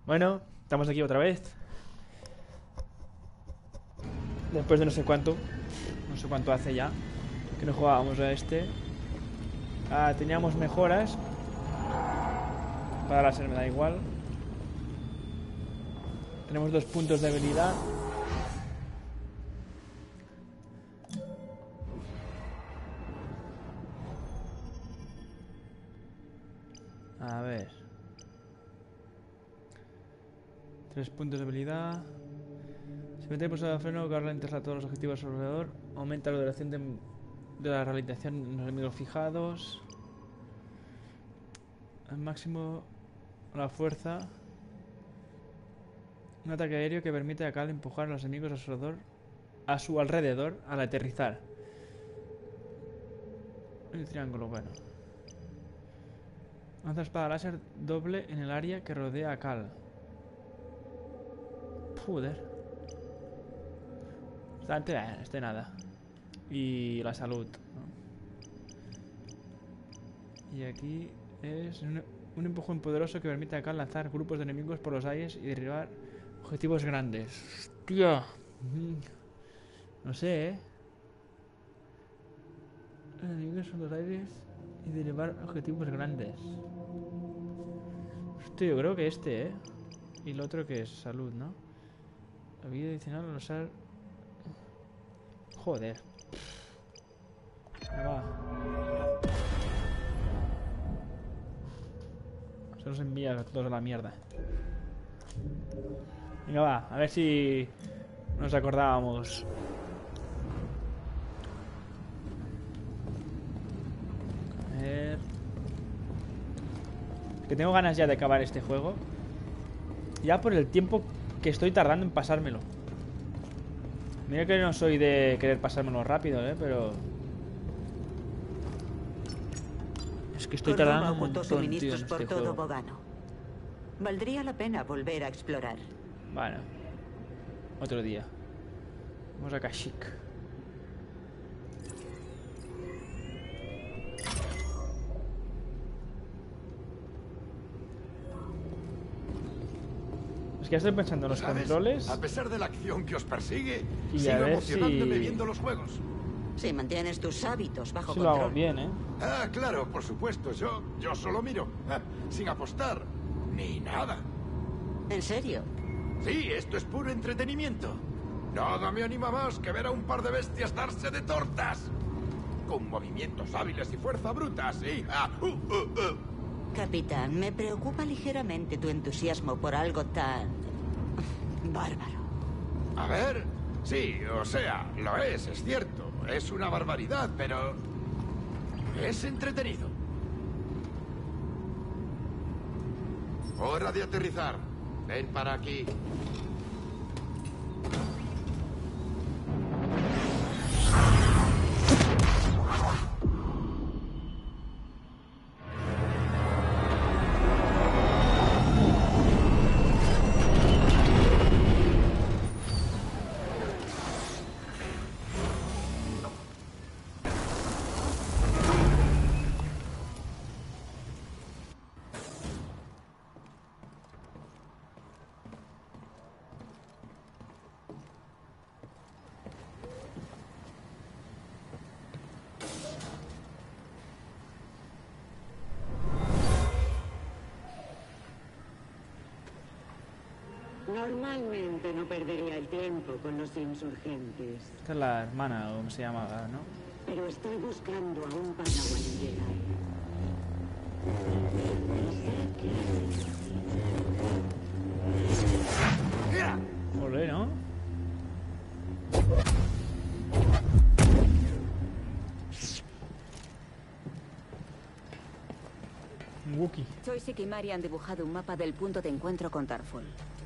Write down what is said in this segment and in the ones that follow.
Bueno, estamos aquí otra vez. Después de no sé cuánto. No sé cuánto hace ya que no jugábamos a este. Teníamos mejoras. Para láser me da igual. Tenemos 2 puntos de habilidad. A ver. 3 puntos de habilidad. Si mete pulsado de freno, que ralentiza todos los objetivos a su alrededor. Aumenta la duración de la ralentización en los enemigos fijados. Al máximo la fuerza. Un ataque aéreo que permite a Cal empujar a los enemigos a su alrededor al aterrizar. El triángulo, bueno. Lanza espada láser doble en el área que rodea a Cal. Joder. Este nada. Y la salud, ¿no? Y aquí es un empujón poderoso que permite a Cal lanzar grupos de enemigos por los aires y derribar objetivos grandes. Hostia. No sé, enemigos por los aires y derribar objetivos grandes. Hostia, yo creo que este, Y lo otro que es salud, ¿no? La vida adicional al usar... Joder. Venga, va. Se nos envía a todos a la mierda. Venga, va. A ver si nos acordábamos. A ver... Que tengo ganas ya de acabar este juego. Ya por el tiempo que estoy tardando en pasármelo. Mira que no soy de querer pasármelo rápido, pero... Es que estoy tardando un montón, tío, en este por todo juego. Bogano. Valdría la pena volver a explorar. Bueno. Otro día. Vamos a Kashyyyk. Es que ya estoy pensando en los controles. A pesar de la acción que os persigue, Y sigo a ver emocionándome si... viendo los juegos. Si mantienes tus hábitos bajo Si lo control. hago bien, Claro, por supuesto. Yo solo miro. Sin apostar. Ni nada. ¿En serio? Sí, esto es puro entretenimiento. Nada me anima más que ver a un par de bestias darse de tortas. Con movimientos hábiles y fuerza bruta, sí. Capitán, me preocupa ligeramente tu entusiasmo por algo tan... bárbaro. A ver, sí, o sea, lo es cierto. Es una barbaridad, pero... es entretenido. Hora de aterrizar. Ven para aquí. Normalmente no perdería el tiempo con los insurgentes. Esta es la hermana, o como se llama, ¿no? Pero estoy buscando a un Padawan Jedi. Olé, ¿no? Un Wookiee. Choice y Mari han dibujado un mapa del punto de encuentro con Tarful.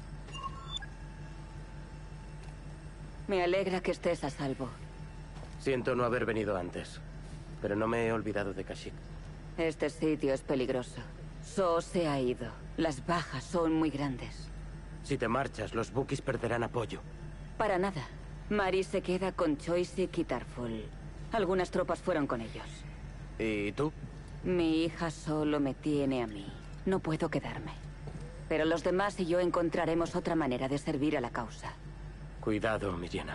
Me alegra que estés a salvo. Siento no haber venido antes, pero no me he olvidado de Kashyyyk. Este sitio es peligroso. So se ha ido. Las bajas son muy grandes. Si te marchas, los Wookiees perderán apoyo. Para nada. Mari se queda con Choice y Tarful. Algunas tropas fueron con ellos. ¿Y tú? Mi hija solo me tiene a mí. No puedo quedarme. pero los demás y yo encontraremos otra manera de servir a la causa. Cuidado, Miriena.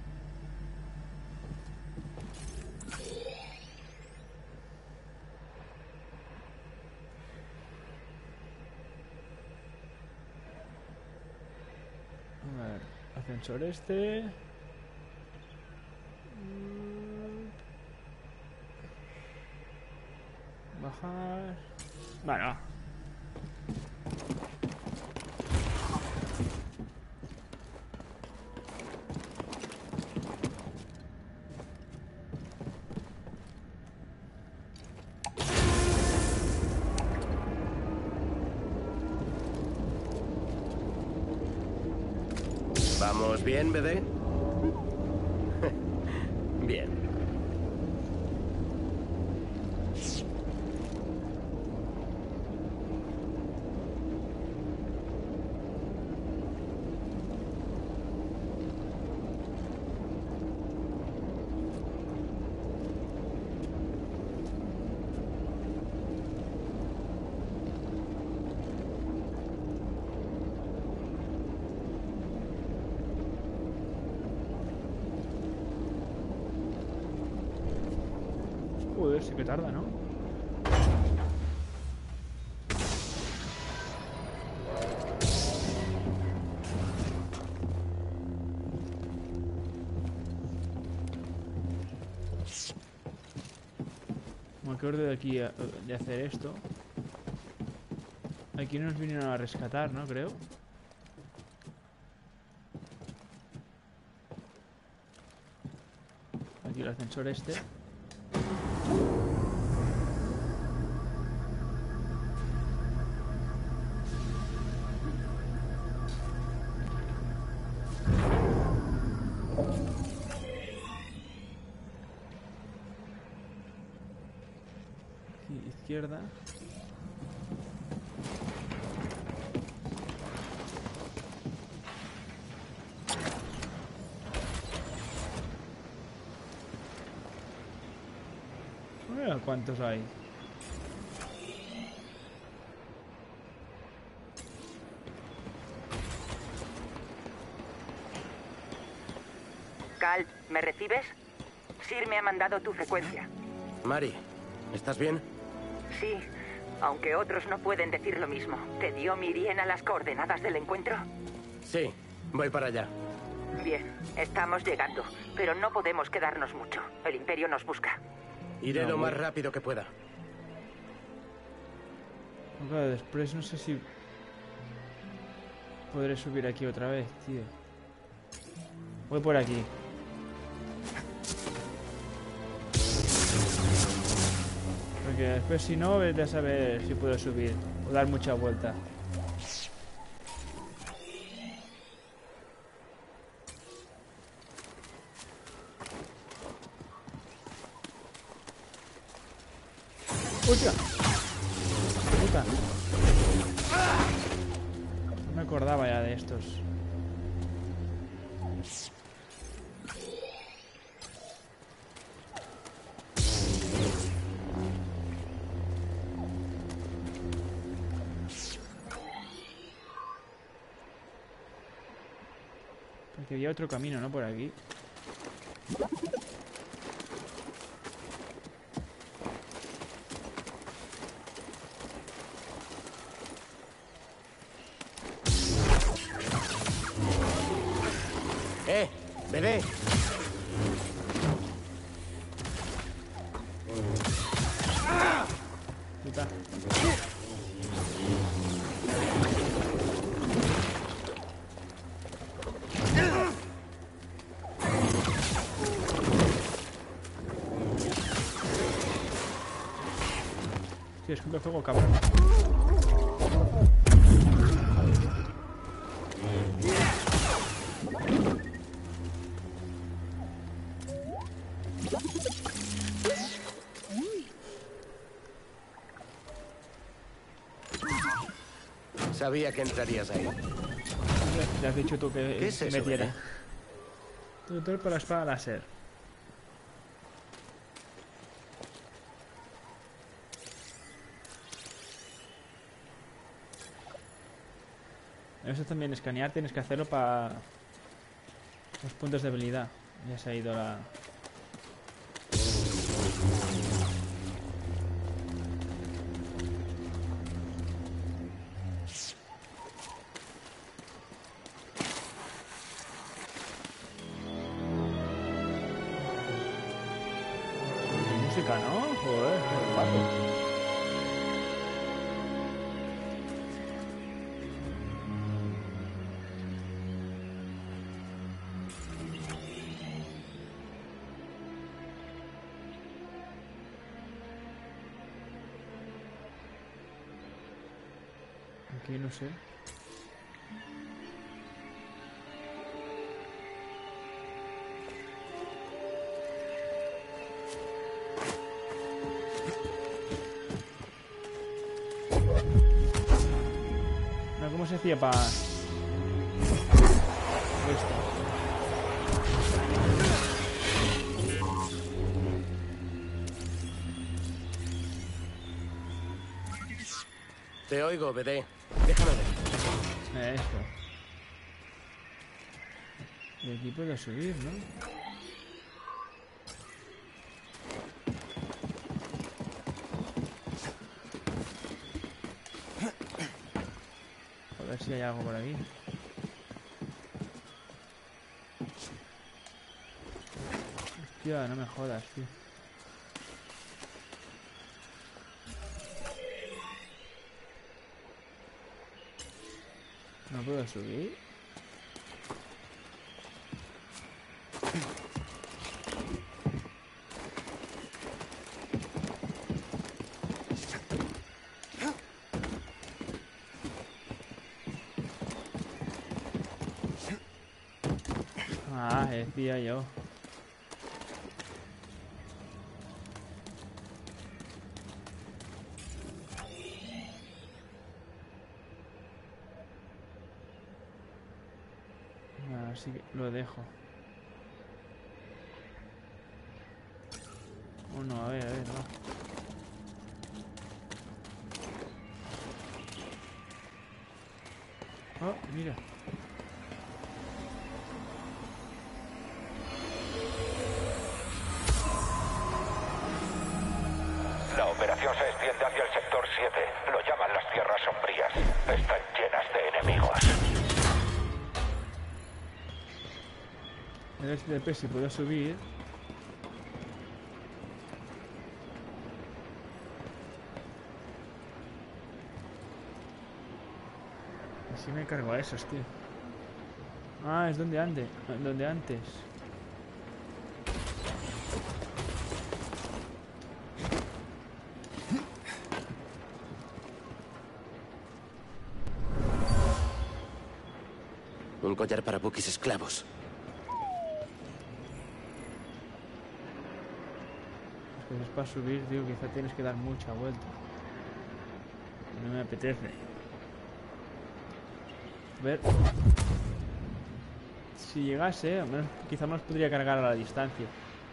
A ver, ascensor este. Bajar. Bueno. ¿Vamos bien, BD? Bien. Joder, sí que tarda, ¿no? Me acuerdo de aquí de hacer esto. Aquí nos vinieron a rescatar, ¿no? Creo. Aquí el ascensor este. Aquí, izquierda. Mira cuántos hay. Cal, ¿me recibes? Sir me ha mandado tu frecuencia. Mari, ¿estás bien? Sí, aunque otros no pueden decir lo mismo. ¿Te dio Miriena las coordenadas del encuentro? Sí, voy para allá. Bien, estamos llegando, pero no podemos quedarnos mucho. El Imperio nos busca. Iré No, lo voy. más rápido que pueda. Claro, después no sé si podré subir aquí otra vez, tío. Voy por aquí. Porque después si no, vete a saber si puedo subir o dar mucha vuelta. ¡Hostia! ¡Puta! No me acordaba ya de estos. Porque había otro camino, ¿no? Por aquí. BD. Puta. Sí, escupe fuego, cabrón. Sabía que entrarías ahí. Le has dicho tú ¿Qué que es se eso, metiera. BD? Tutor para espada láser. Eso también, escanear, tienes que hacerlo para los puntos de habilidad. Ya se ha ido la... música, ¿no? Joder, qué guapo. Aquí no sé. No, ¿cómo se hacía para esto? Te oigo, BD. Déjame ver. Esto. Y aquí puedo subir, ¿no? A ver si hay algo por aquí. Hostia, no me jodas, tío. ¿No puedo subir? Ah, decía yo. Así que lo dejo. Bueno, a ver, va. Oh, mira. La operación se extiende hacia el sector 7. Lo llaman las tierras sombrías. Están llenas de enemigos. El SDP si puedo subir. Así me cargo a esos, tío. Ah, es donde antes. Donde antes. Un collar para buques esclavos. Pues es para subir, tío, quizá tienes que dar mucha vuelta. No me apetece. A ver. Si llegase, al menos, quizá más podría cargar a la distancia.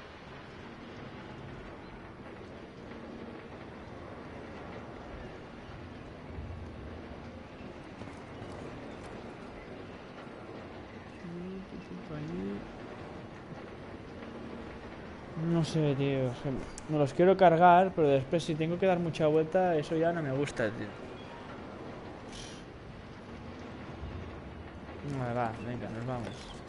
No sé, tío. Es que me los quiero cargar, pero después si tengo que dar mucha vuelta, eso ya no me gusta, tío. Vale, va, venga, nos vamos.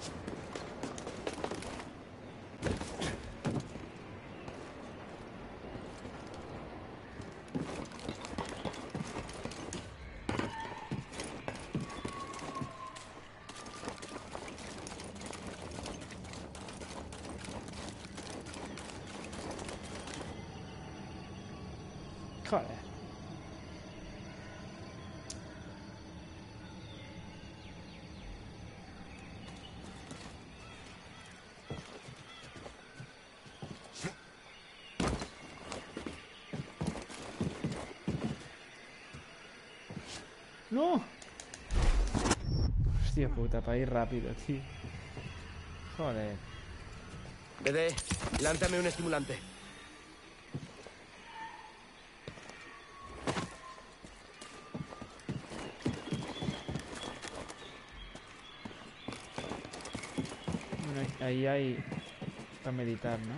Joder. ¡No! Hostia puta, para ir rápido, tío. Joder. BD, lántame un estimulante. ahí hay para meditar, ¿no?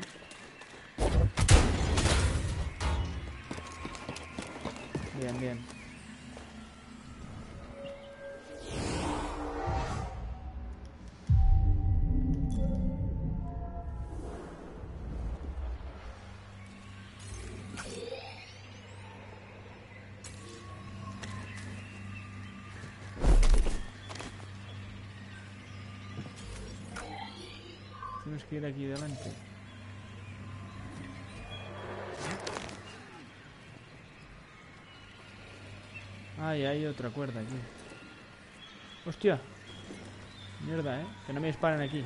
Bien, bien. Tenemos que ir aquí delante. Ay, hay otra cuerda aquí. Hostia. Mierda, que no me disparen aquí.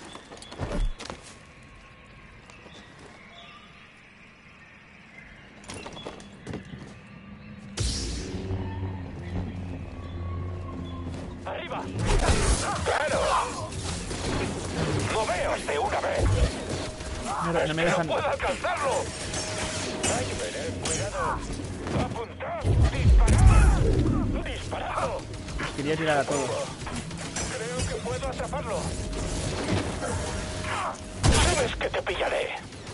¡Arriba! ¡Claro! ¡Moveos de una vez! Mierda, no me dejan. ¡No puedo alcanzarlo! ¡Ay, cuidado! ¡Apuntad! ¡Disparad! ¡Disparado! Quería tirar a todos. Creo que puedo atraparlo. Sabes que te pillaré.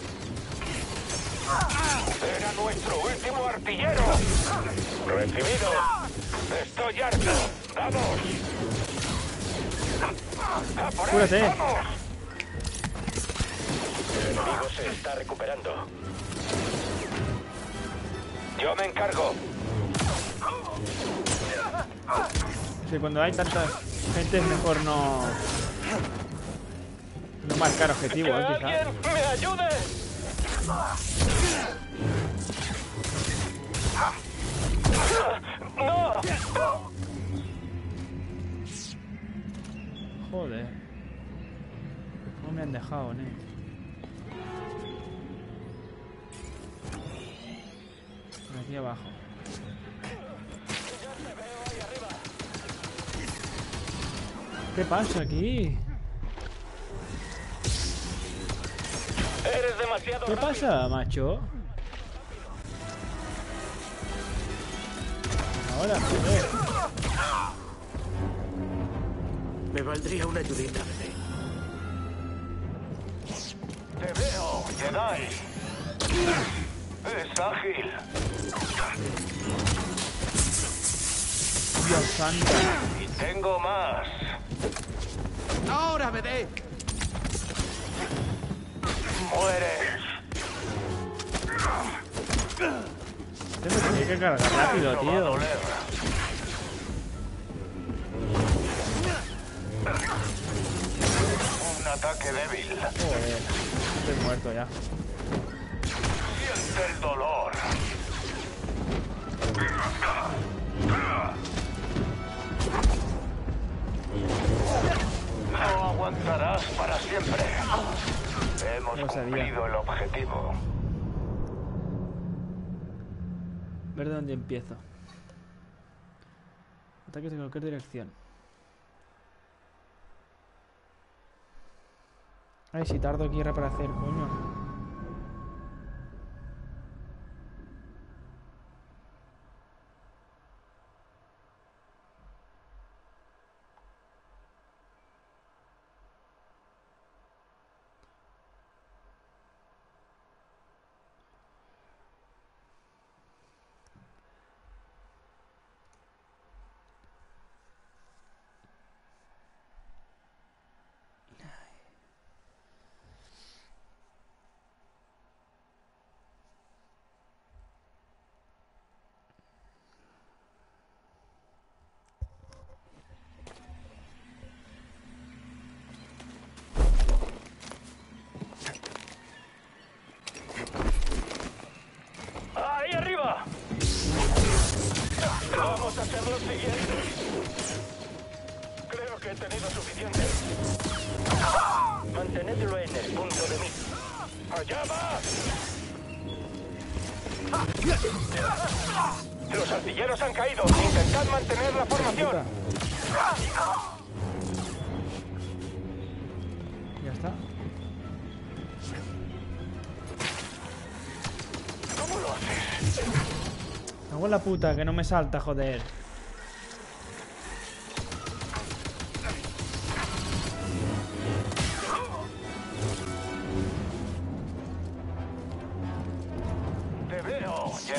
Era nuestro último artillero. Recibido. Estoy harto. ¡Vamos! ¡A por él! ¡Cúrate! ¡Vamos! El enemigo se está recuperando. Yo me encargo. Sí, cuando hay tanta gente es mejor no marcar objetivos, ¡Que quizás. alguien me ayude! ¡No! Joder. No me han dejado, Aquí abajo. ¿Qué pasa aquí? Eres demasiado ¿Qué pasa, macho? Ahora, joder. Me valdría una ayudita, bebé. Te veo, Jedi. Es ágil. Dios santo. Y tengo más. ¡Ahora, bebé! Mueres. Tengo que cargar rápido, No va a tío. doler. Un ataque débil. Joder. Estoy muerto ya. Siente el dolor. No aguantarás para siempre. Hemos No sabía. cumplido el objetivo. Ver de dónde empiezo. Ataques de cualquier dirección. Ay, si tardo aquí para hacer, coño. ¡Ahí arriba! Vamos a hacer lo siguiente. Creo que he tenido suficiente. Mantenedlo en el punto de mira. ¡Allá va! Los artilleros han caído. Intentad mantener la formación. Ya está. ¿Cómo lo haces? Me cago en la puta, que no me salta, joder.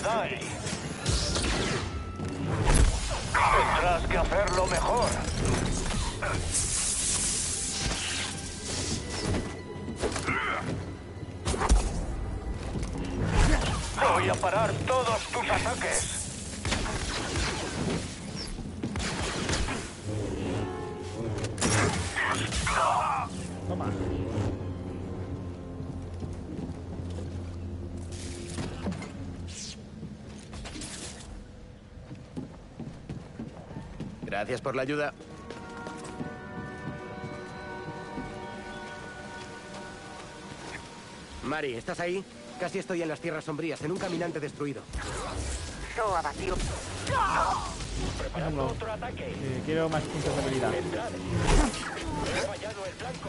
Jedi. Tendrás que hacerlo mejor. Voy a parar todos tus ataques. Toma. Gracias por la ayuda. Mari, ¿estás ahí? Casi estoy en las tierras sombrías, en un caminante destruido. So abatió. Déjamelo. Quiero más puntos de habilidad. He fallado el flanco.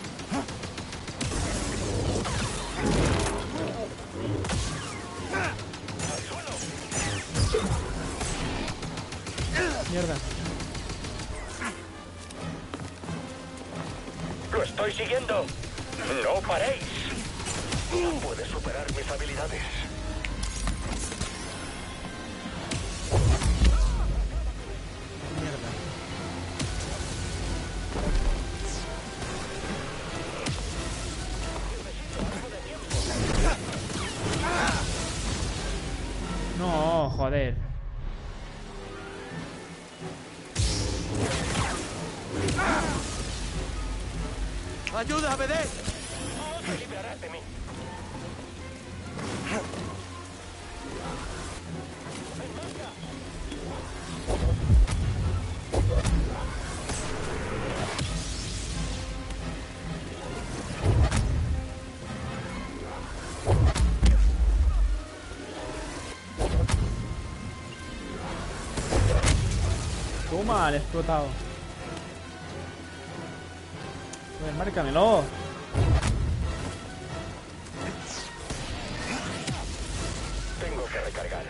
Mierda. Lo estoy siguiendo. No paréis. No puedes superar mis habilidades. Mierda. No, joder. ¡Ayuda, BD! Te librarás de mí. Toma, le he explotado. Pues márcamelo. Tengo que recargar.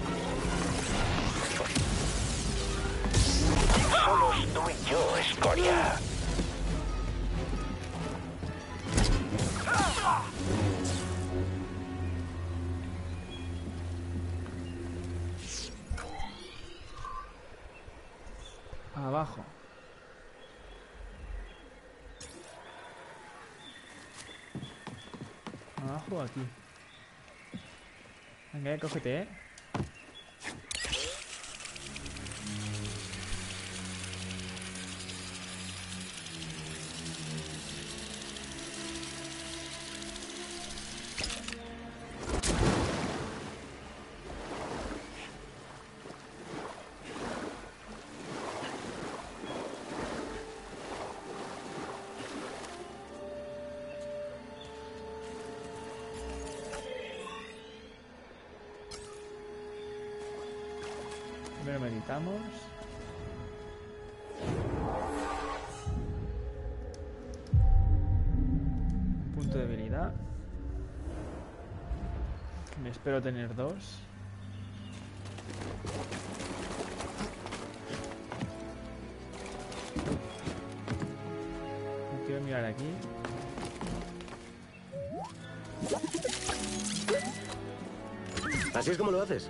Solos tú y yo, escoria. Abajo. Abajo o aquí. Venga, cógete, Primero meditamos. Punto de habilidad. Me espero tener 2. Quiero mirar aquí. Así es como lo haces.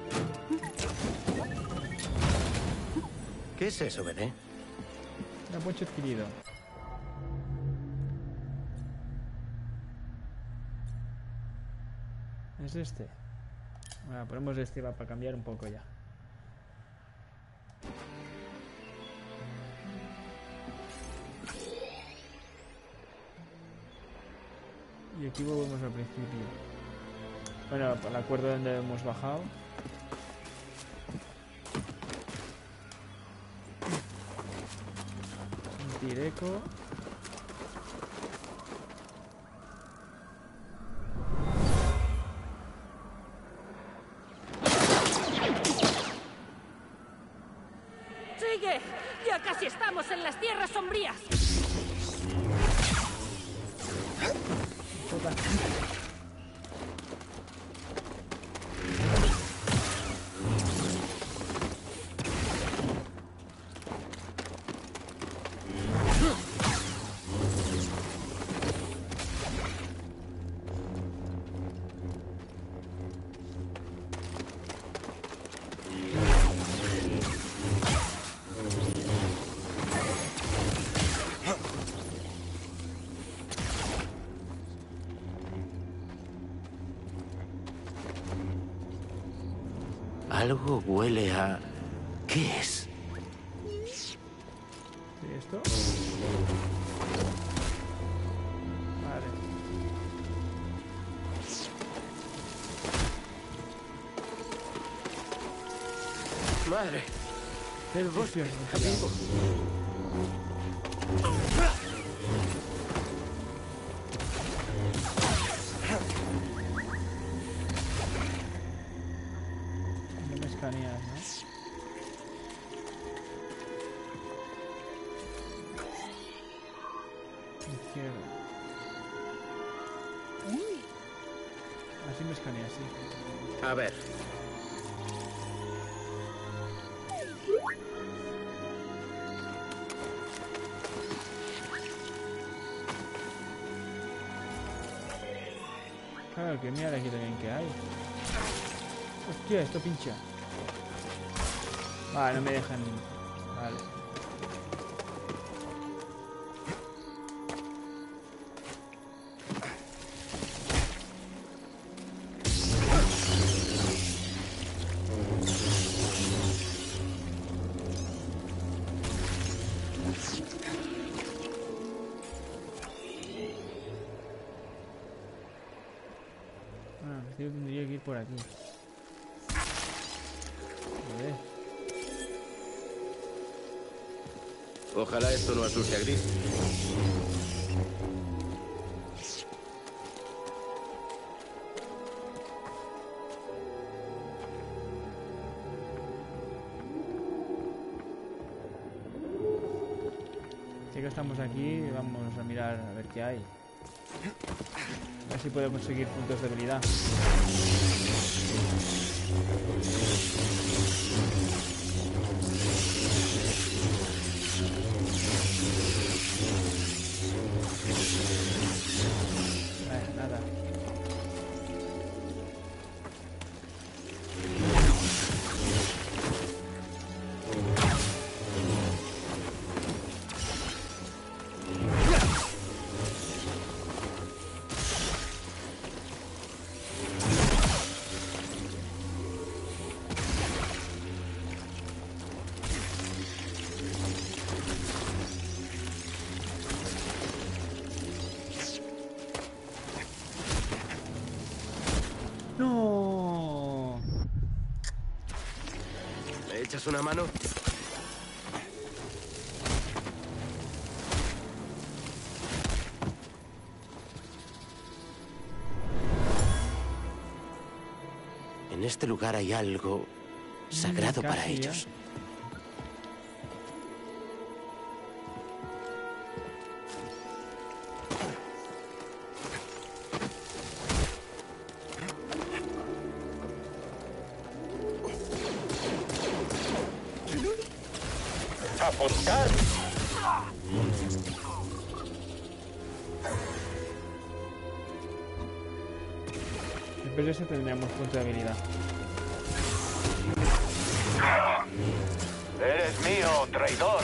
¿Qué es eso, BD? Un apoyo adquirido. ¿Es este? Bueno, ponemos este va para cambiar un poco ya. Y aquí volvemos al principio. Bueno, al acuerdo donde hemos bajado. Directo. ¡Sigue! ¡Ya casi estamos en las tierras sombrías! Algo huele a... ¿Qué es? ¿Y esto? Vale. Madre, el bosque está vivo. No me escaneas, ¿no? Izquierda. Así me escanea, sí. A ver. Claro, que mira aquí también que hay. Hostia, esto pincha. Vale, no me dejan. Vale. Yo tendría que ir por aquí. A ver. Ojalá esto no asuste a Gris. Ya que estamos aquí, vamos a mirar a ver qué hay. A ver si puedo conseguir puntos de habilidad. Nada. ¡No! ¿Me echas una mano? En este lugar hay algo sagrado para Casi, ellos. ¡Apuntar! Después de eso tendríamos punto de habilidad. ¡Eres mío, traidor!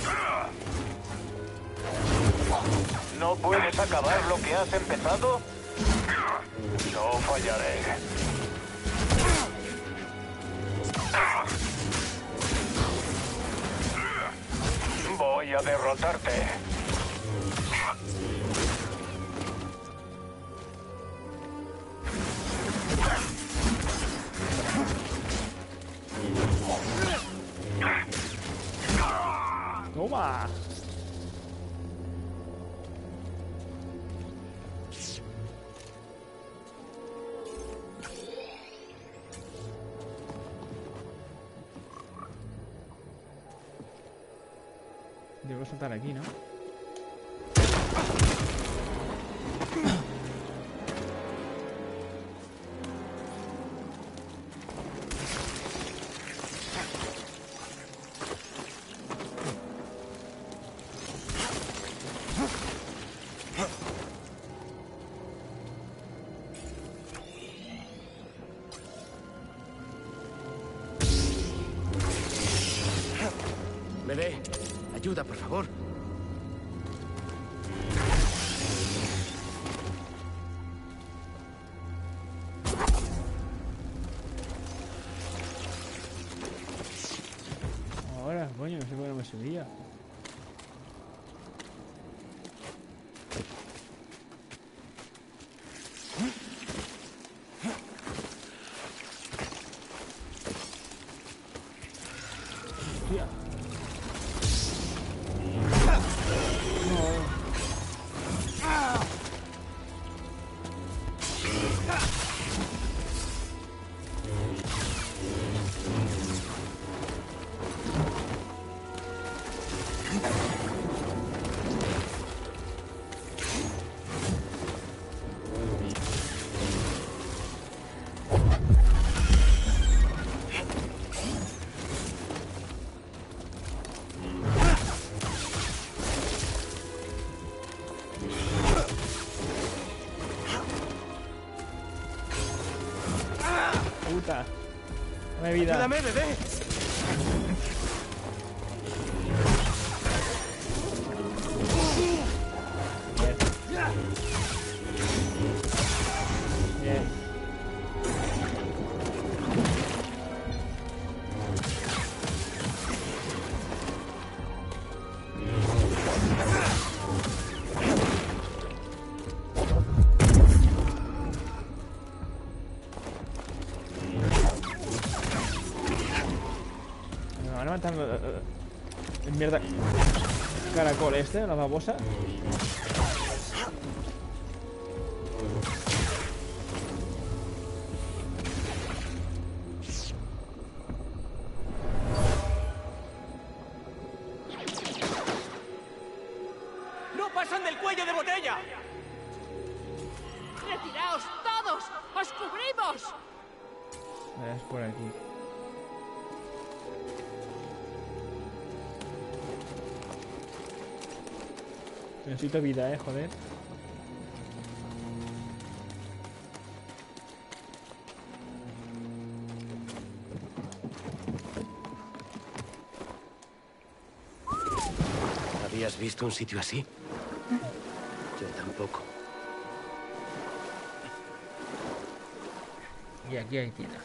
¿No puedes acabar lo que has empezado? No fallaré. Voy a derrotarte. ¡Toma! Debo saltar aquí, ¿no? Bebé, ayuda, por favor. subía. Hostia. Puta. Dame vida. ¡Ayúdame, bebé! Bien. Me van a matar el mierda caracol este, la babosa. ¡No pasan del cuello de botella! ¡Retiraos todos! ¡Os cubrimos! Es por aquí. Necesito vida, joder. ¿Habías visto un sitio así? Yo tampoco. Y aquí hay tira.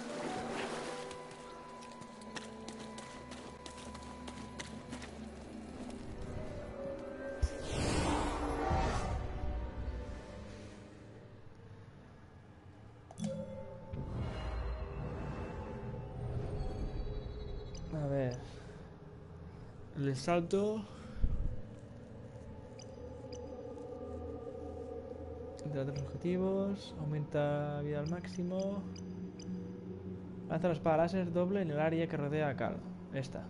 A ver. El salto. Entre otros objetivos. Aumenta vida al máximo. Lanza la espada láser doble en el área que rodea a Cal. Esta.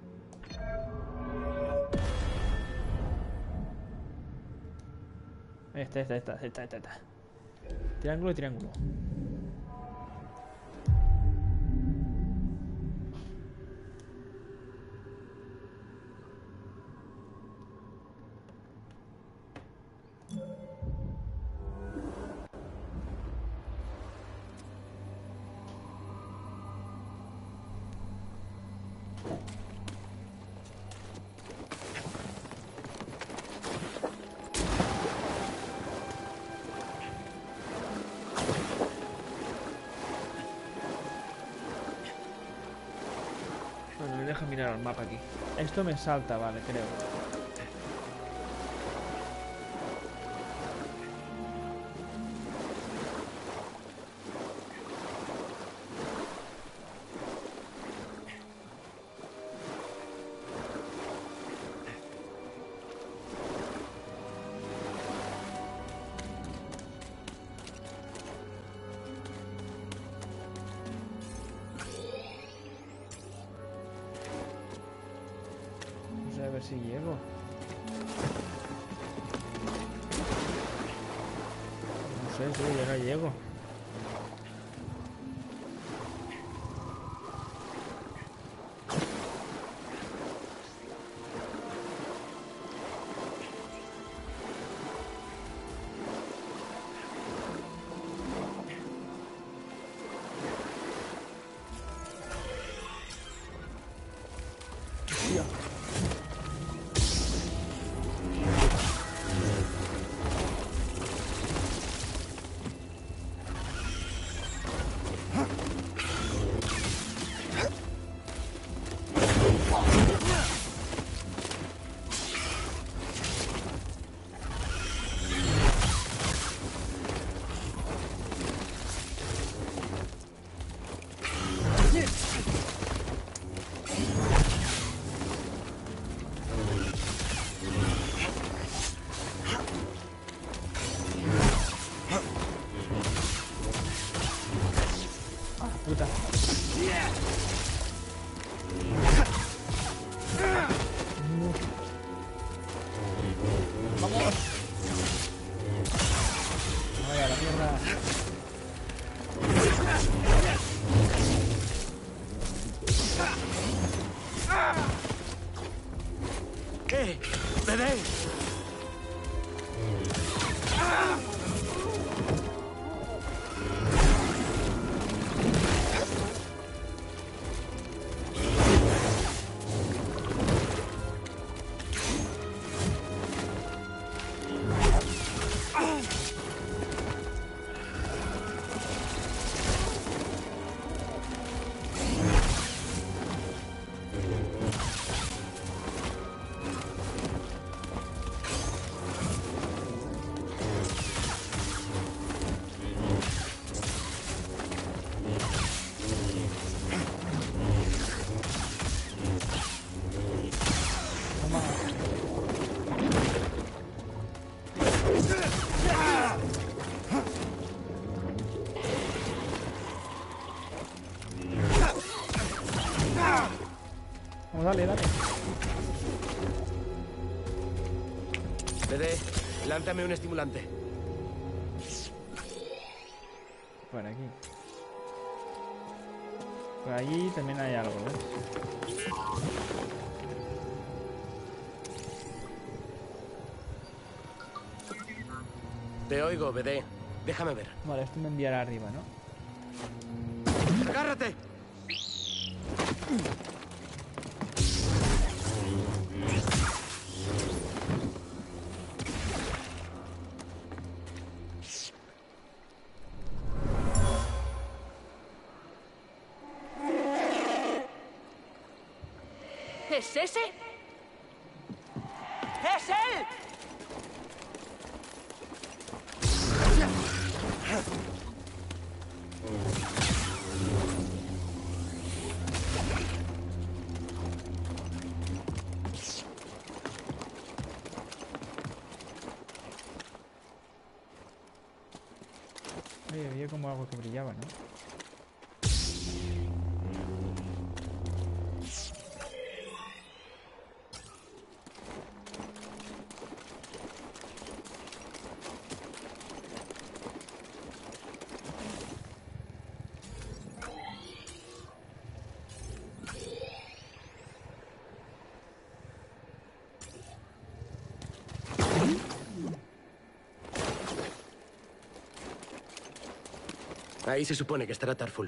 Esta. Triángulo y triángulo. Bueno, me deja mirar el mapa aquí. Esto me salta, vale, creo. A ver si llego. No sé, sí, yo no llego. Hostia. ¡BD! ¡BD! Dale, dale. BD, lántame un estimulante. Por aquí. Por allí también hay algo, ¿ves? Te oigo, BD. Déjame ver. Vale, esto me enviará arriba, ¿no? ¡Agárrate! ¿Es ese? ¡Es él! Oye, había como algo que brillaba, ¿no? Ahí se supone que estará Tarful.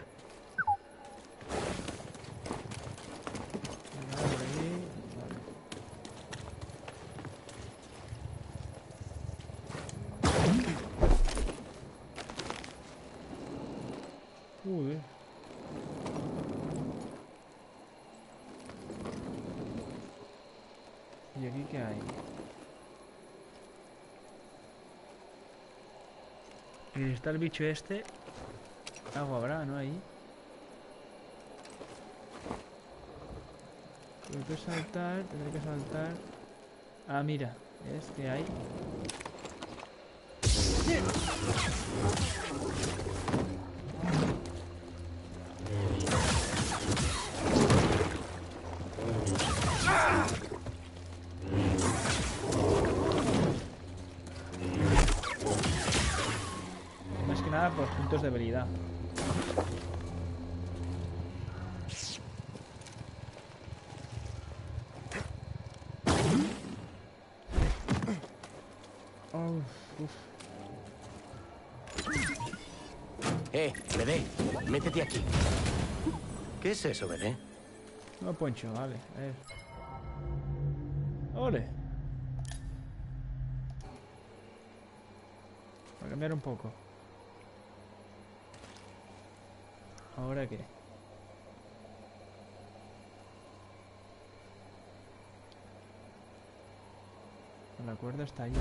Uy. ¿Y aquí qué hay? Y está el bicho este. Algo habrá, ¿no? Ahí. Tengo que saltar, tendré que saltar. Ah, mira. ¿Ves que hay? Más que nada por puntos de habilidad. BD, métete aquí. ¿Qué es eso, BD? No, poncho, vale. A ver. ¡Ole! Voy a cambiar un poco. ¿Ahora qué? La cuerda está ahí.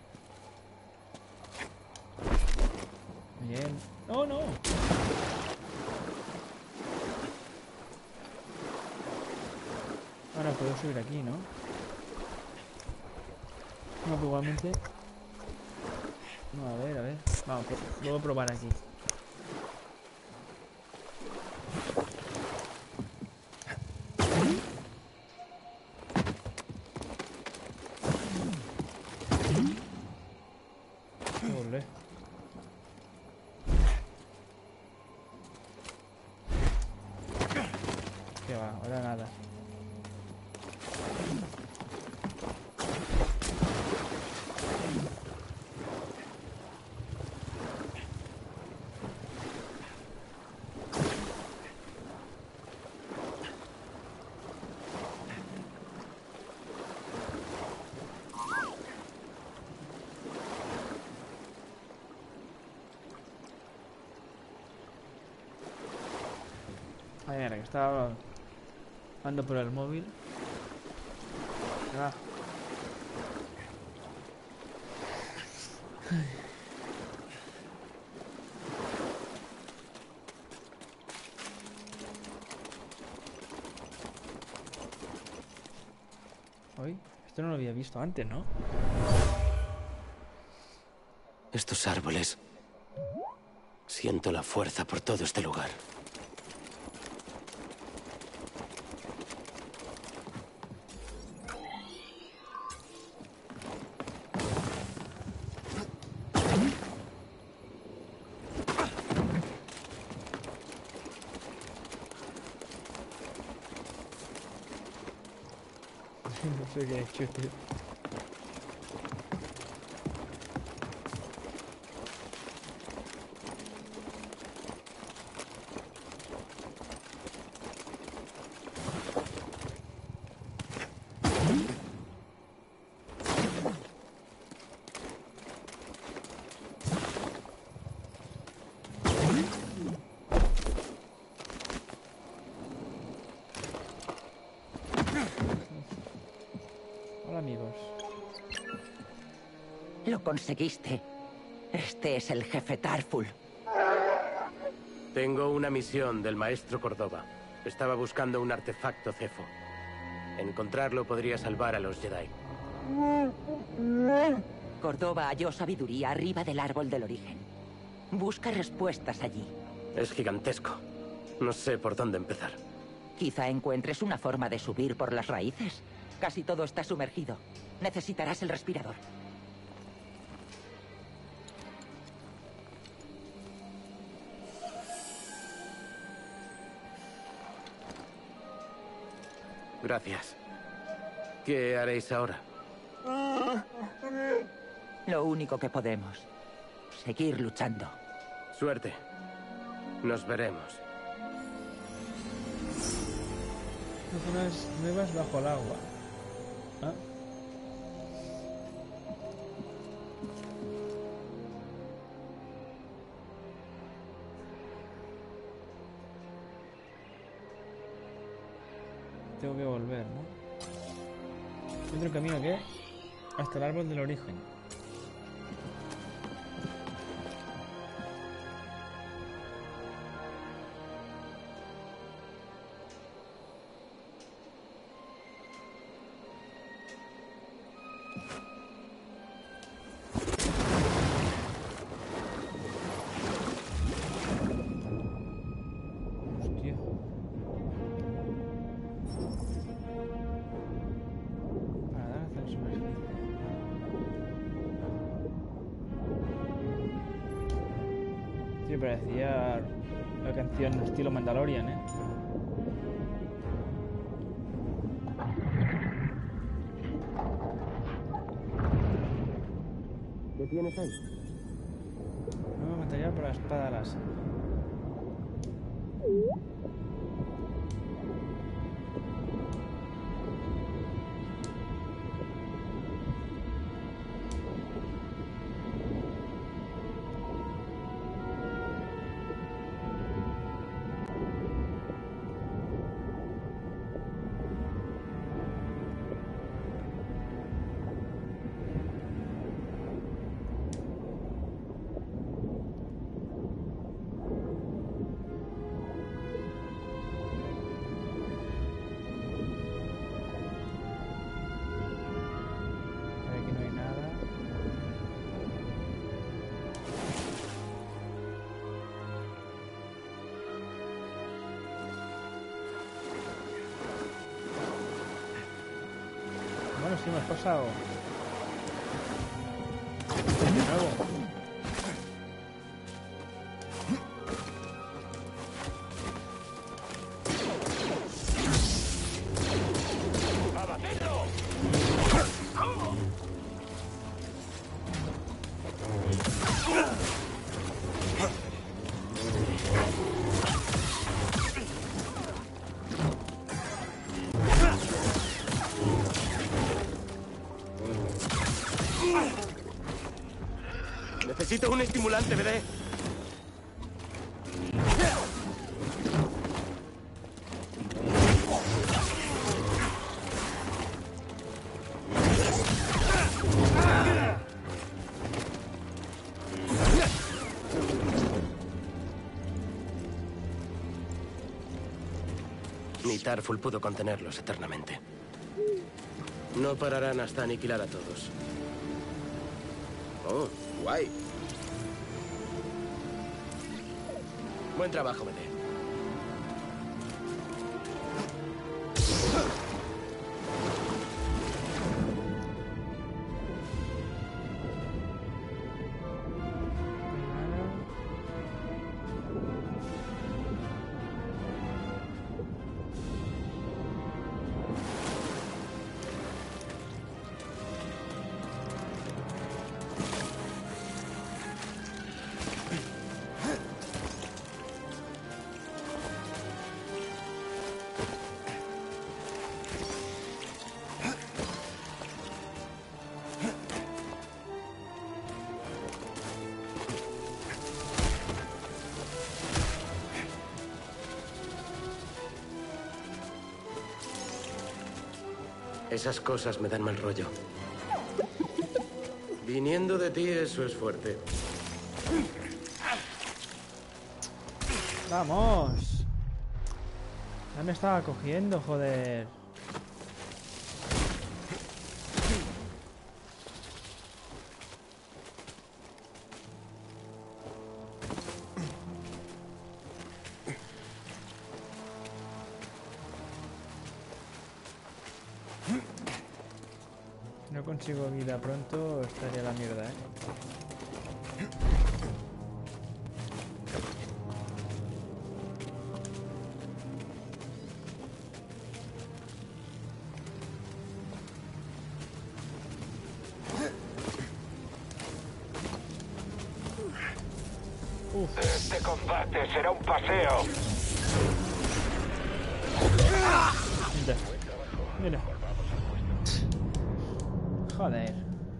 Bien. ¡Oh, no! Ahora puedo subir aquí, ¿no? No, pues igualmente... No, a ver, a ver. Vamos, luego probar aquí. Ole. ¿Qué va? Ahora nada. Ay, mira, que estaba ando por el móvil. Ah. Uy, esto no lo había visto antes, ¿no? Estos árboles. Siento la fuerza por todo este lugar. No sé qué he hecho, tío. Hola, amigos. Lo conseguiste. Este es el jefe Tarful. Tengo una misión del maestro Córdoba. Estaba buscando un artefacto Cefo. Encontrarlo podría salvar a los Jedi. Córdoba halló sabiduría arriba del árbol del origen. Busca respuestas allí. Es gigantesco. No sé por dónde empezar. Quizá encuentres una forma de subir por las raíces. Casi todo está sumergido. Necesitarás el respirador. Gracias. ¿Qué haréis ahora? Lo único que podemos. Seguir luchando. Suerte. Nos veremos. Zonas nuevas bajo el agua. ¿Ah? Tengo que volver, ¿no? ¿Otro camino qué? Hasta el árbol del origen. Hostia. Para hacer sumergir. Sí, parecía la canción estilo Mandalorian, ¿eh? ¿Qué tienes ahí? Nuevo material para la espada láser. Aquí no hay nada. Bueno, sí, hemos pasado. De nuevo. Necesito un estimulante, BD. Kitarful pudo contenerlos eternamente. No pararán hasta aniquilar a todos. Oh, guay. Buen trabajo, BD. Esas cosas me dan mal rollo. Viniendo de ti, eso es fuerte. ¡Vamos! Ya me estaba cogiendo, joder. No consigo vida pronto, estaría la mierda, ¿eh? Este combate será un paseo. Mira. Mira. Joder.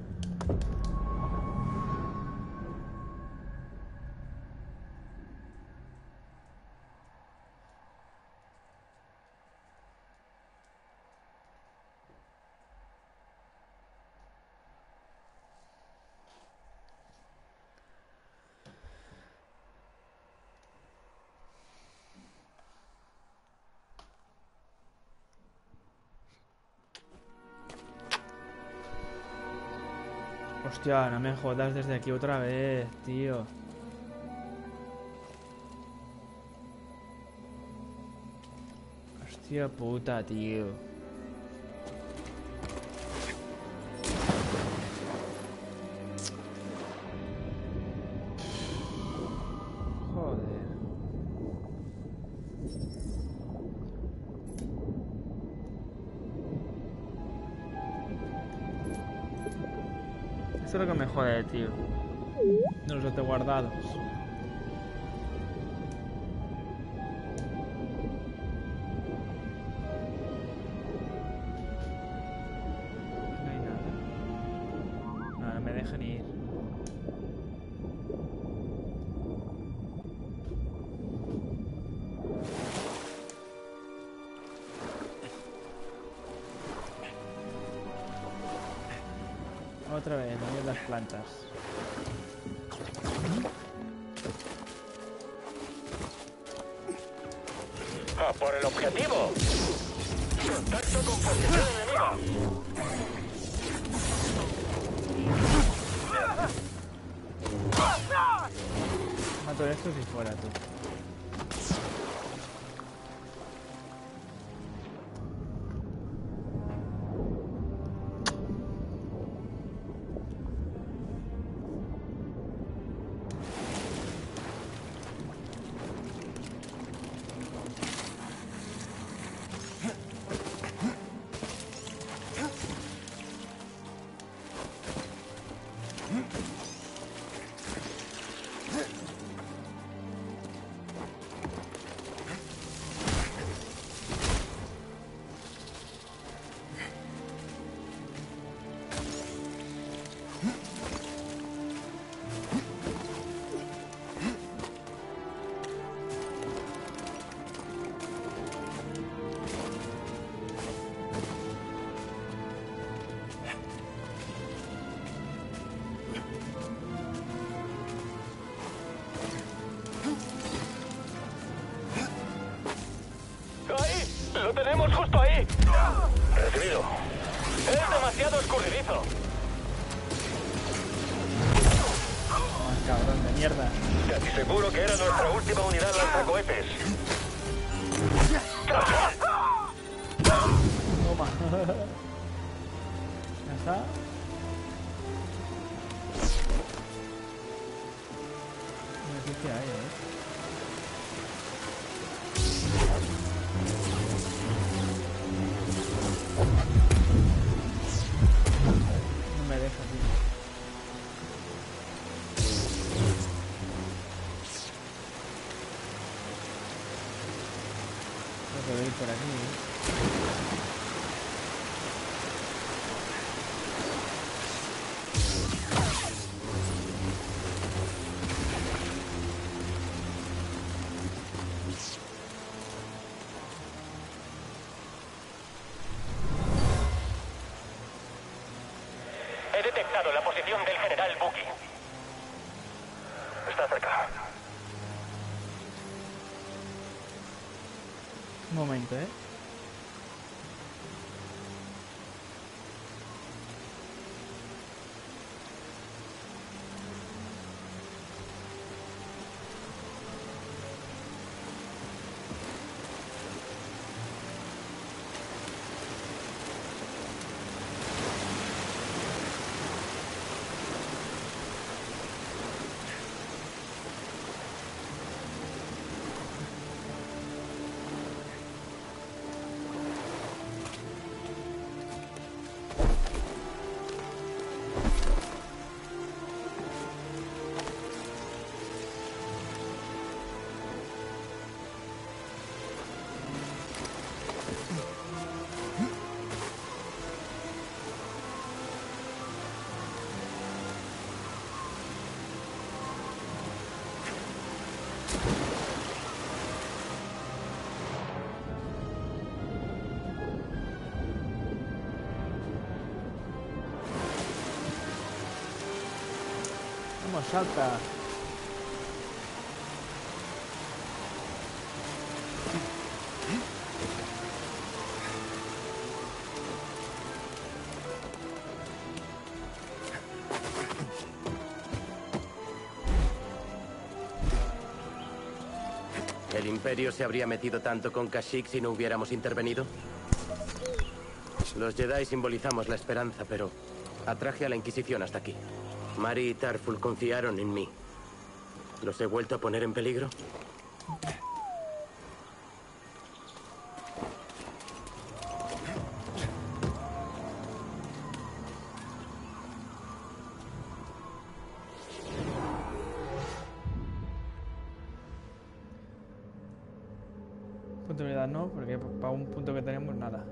Hostia, no me jodas desde aquí otra vez, tío. Hostia puta, tío. Joder. Esto es lo que me jode, tío. No los he guardados. No hay nada. No, no me dejan ir. Otra vez, no las plantas. ¡A por el objetivo! ¡Contacto con posición enemiga! Mato estos y fuera, tú. demasiado escurridizo. Oh, cabrón de mierda. Casi seguro que era nuestra última unidad lanzacohetes. Toma. Ya está. ¿Qué hay, No me deja, tío. No puedo ir por aquí. He detectado la posición del general Bucky. Está cerca. Un momento, ¿eh? Vamos, salta. ¿El Imperio se habría metido tanto con Kashyyyk si no hubiéramos intervenido? Los Jedi simbolizamos la esperanza, pero atraje a la Inquisición hasta aquí. Mari y Tarful confiaron en mí. ¿Los he vuelto a poner en peligro? Punto de unidad no, porque para un punto que tenemos nada.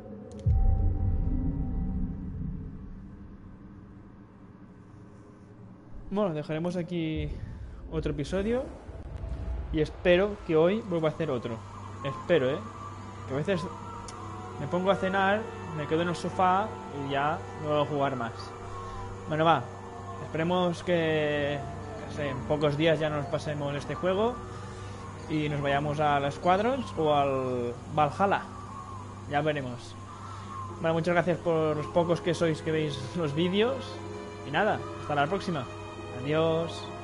Bueno, dejaremos aquí otro episodio y espero que hoy vuelva a hacer otro. Espero, que a veces me pongo a cenar, me quedo en el sofá y ya no voy a jugar más. Bueno, va, esperemos que en pocos días ya nos pasemos este juego y nos vayamos al Squadrons o al Valhalla. Ya veremos. Bueno, muchas gracias por los pocos que sois que veis los vídeos y nada, hasta la próxima. Adiós.